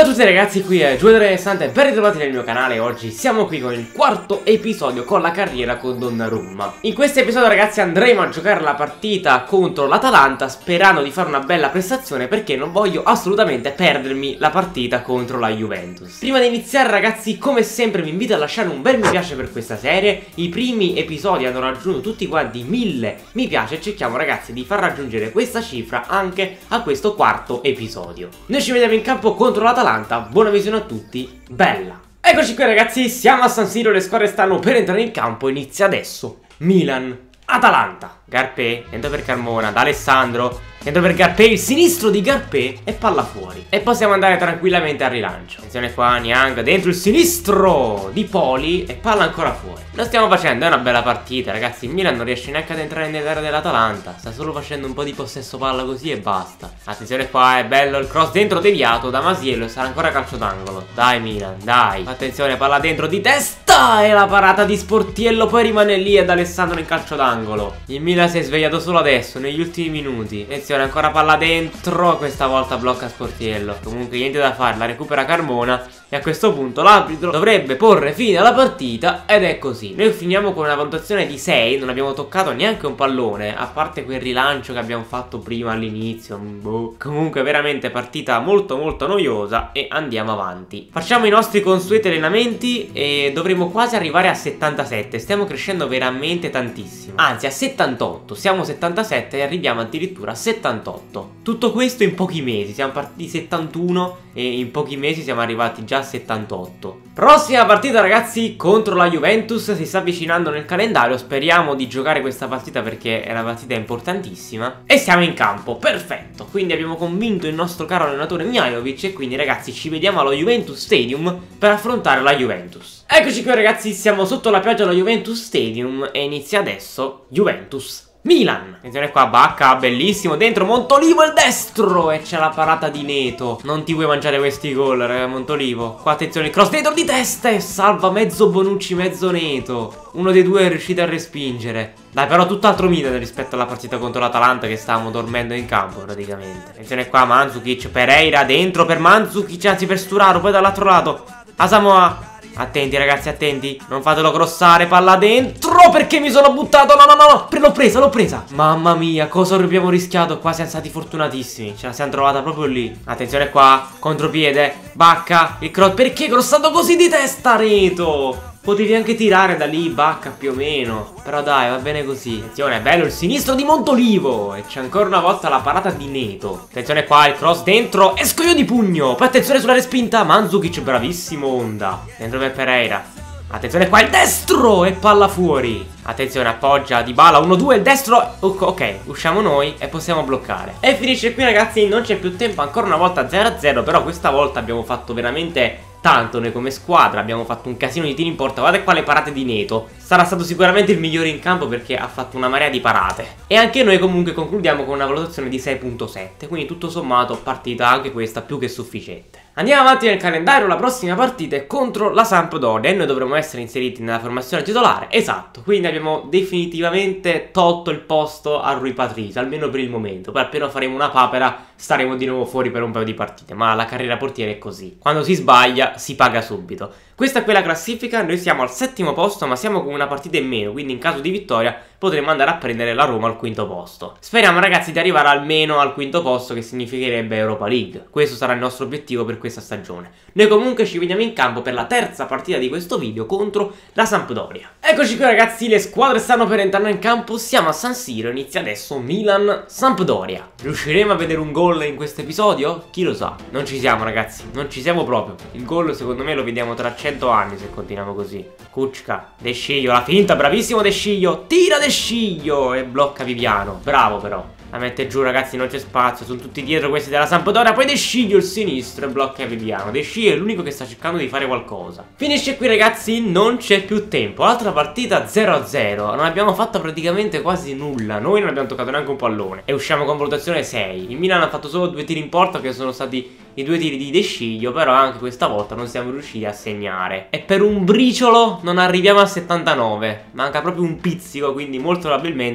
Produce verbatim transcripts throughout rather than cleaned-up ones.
Ciao a tutti ragazzi, qui è Giulio Interessante, ben ritrovati nel mio canale. Oggi siamo qui con il quarto episodio con la carriera con Donnarumma. In questo episodio ragazzi andremo a giocare la partita contro l'Atalanta, sperando di fare una bella prestazione, perché non voglio assolutamente perdermi la partita contro la Juventus. Prima di iniziare ragazzi, come sempre vi invito a lasciare un bel mi piace per questa serie. I primi episodi hanno raggiunto tutti quanti mille mi piace e cerchiamo ragazzi di far raggiungere questa cifra anche a questo quarto episodio. Noi ci vediamo in campo contro l'Atalanta. Buona visione a tutti, bella! Eccoci qui ragazzi, siamo a San Siro, le squadre stanno per entrare in campo, inizia adesso Milan, Atalanta, Garpé, dentro per Carmona, D'Alessandro, dentro per Garpé, il sinistro di Garpé e palla fuori. E possiamo andare tranquillamente al rilancio. Attenzione qua, Niang, dentro il sinistro di Poli e palla ancora fuori. Lo stiamo facendo, è una bella partita ragazzi. Il Milan non riesce neanche ad entrare nell'area dell'Atalanta, sta solo facendo un po' di possesso palla così e basta. Attenzione qua, è bello il cross dentro deviato da Masiello e sarà ancora calcio d'angolo. Dai Milan, dai. Attenzione, palla dentro di testa e la parata di Sportiello poi rimane lì ed Alessandro in calcio d'angolo. Il Milan si è svegliato solo adesso, negli ultimi minuti. Attenzione, ancora palla dentro, questa volta blocca Sportiello. Comunque niente da fare, la recupera Carmona e a questo punto l'arbitro dovrebbe porre fine alla partita ed è così. Noi finiamo con una valutazione di sei, non abbiamo toccato neanche un pallone, a parte quel rilancio che abbiamo fatto prima all'inizio. Boh. Comunque veramente partita molto molto noiosa e andiamo avanti. Facciamo i nostri consueti allenamenti e dovremo quasi arrivare a settantasette, stiamo crescendo veramente tantissimo. Anzi a settantotto, siamo a settantasette e arriviamo addirittura a settantotto. Tutto questo in pochi mesi, siamo partiti settantuno e in pochi mesi siamo arrivati già a settantotto. Prossima partita ragazzi contro la Juventus, si sta avvicinando nel calendario, speriamo di giocare questa partita perché è una partita importantissima. E siamo in campo, perfetto, quindi abbiamo convinto il nostro caro allenatore Mihajlovic e quindi ragazzi ci vediamo allo Juventus Stadium per affrontare la Juventus. Eccoci qui ragazzi, siamo sotto la pioggia allo Juventus Stadium e inizia adesso Juventus Milan. Attenzione qua, Bacca, bellissimo, dentro Montolivo il destro e c'è la parata di Neto. Non ti vuoi mangiare questi gol, raga, Montolivo. Qua attenzione, cross dentro di testa e salva mezzo Bonucci, mezzo Neto. Uno dei due è riuscito a respingere. Dai, però tutt'altro Milan rispetto alla partita contro l'Atalanta che stavamo dormendo in campo praticamente. Attenzione qua, Mandzukic, Pereira dentro per Mandzukic, anzi per Sturaro, poi dall'altro lato Asamoah. Attenti ragazzi, attenti, non fatelo crossare, palla dentro perché mi sono buttato, no no no no, l'ho presa, l'ho presa. Mamma mia, cosa abbiamo rischiato, qua siamo stati fortunatissimi, ce la siamo trovata proprio lì. Attenzione qua, contropiede, Bacca, il cross, perché crossato così di testa Neto? Potevi anche tirare da lì, Bacca, più o meno. Però dai, va bene così. Attenzione, è bello il sinistro di Montolivo. E c'è ancora una volta la parata di Neto. Attenzione qua, il cross dentro. Esco io di pugno. Poi attenzione sulla respinta. Mandzukic, bravissimo, Onda. Dentro per Pereira. Attenzione qua, il destro. E palla fuori. Attenzione, appoggia Dybala, uno due, il destro. Ok, usciamo noi e possiamo bloccare. E finisce qui ragazzi, non c'è più tempo. Ancora una volta zero a zero. Però questa volta abbiamo fatto veramente tanto noi come squadra, abbiamo fatto un casino di tiri in porta. Guardate qua le parate di Neto. Sarà stato sicuramente il migliore in campo perché ha fatto una marea di parate. E anche noi comunque concludiamo con una valutazione di sei virgola sette. Quindi tutto sommato partita anche questa più che sufficiente. Andiamo avanti nel calendario, la prossima partita è contro la Sampdoria e noi dovremo essere inseriti nella formazione titolare. Esatto, quindi abbiamo definitivamente tolto il posto a Rui Patricio, almeno per il momento. Poi appena faremo una papera staremo di nuovo fuori per un paio di partite, ma la carriera portiere è così. Quando si sbaglia si paga subito. Questa è quella classifica, noi siamo al settimo posto ma siamo con una partita in meno, quindi in caso di vittoria potremo andare a prendere la Roma al quinto posto. Speriamo ragazzi di arrivare almeno al quinto posto, che significherebbe Europa League. Questo sarà il nostro obiettivo per questa stagione. Noi comunque ci vediamo in campo per la terza partita di questo video contro la Sampdoria. Eccoci qui ragazzi, le squadre stanno per entrare in campo, siamo a San Siro, inizia adesso Milan-Sampdoria. Riusciremo a vedere un gol in questo episodio? Chi lo sa? Non ci siamo ragazzi, non ci siamo proprio. Il gol secondo me lo vediamo tra cento anni se continuiamo così. Kuczka, De Sciglio, la finta, bravissimo De Sciglio, tira De Sciglio e blocca Viviano, bravo però. La mette giù ragazzi, non c'è spazio, sono tutti dietro questi della Sampdoria. Poi De Sciglio il sinistro e blocca Viviano. De Sciglio è l'unico che sta cercando di fare qualcosa. Finisce qui ragazzi, non c'è più tempo. Altra partita zero a zero. Non abbiamo fatto praticamente quasi nulla. Noi non abbiamo toccato neanche un pallone e usciamo con valutazione sei. Il Milan ha fatto solo due tiri in porta, che sono stati i due tiri di De Sciglio. Però anche questa volta non siamo riusciti a segnare e per un briciolo non arriviamo a settantanove. Manca proprio un pizzico, quindi molto probabilmente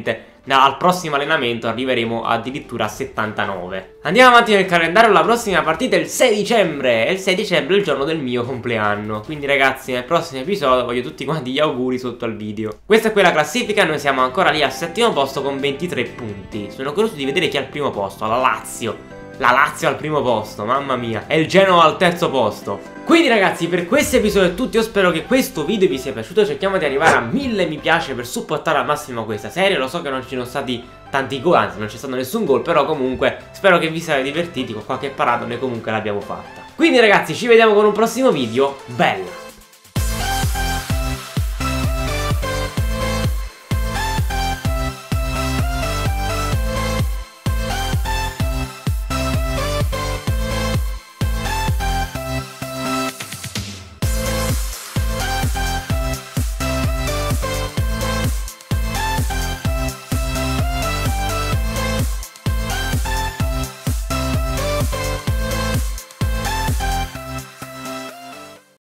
al prossimo allenamento arriveremo addirittura a settantanove. Andiamo avanti nel calendario, la prossima partita è il sei dicembre. E il sei dicembre è il giorno del mio compleanno. Quindi ragazzi, nel prossimo episodio voglio tutti quanti gli auguri sotto al video. Questa è quella classifica, noi siamo ancora lì al settimo posto con ventitré punti. Sono curioso di vedere chi è al primo posto, la Lazio. La Lazio al primo posto, mamma mia. E il Genoa al terzo posto. Quindi ragazzi, per questo episodio è tutto. Io spero che questo video vi sia piaciuto. Cerchiamo di arrivare a mille mi piace per supportare al massimo questa serie. Lo so che non ci sono stati tanti gol, anzi non c'è stato nessun gol, però comunque spero che vi siate divertiti. Con qualche parata noi comunque l'abbiamo fatta. Quindi ragazzi, ci vediamo con un prossimo video. Bella!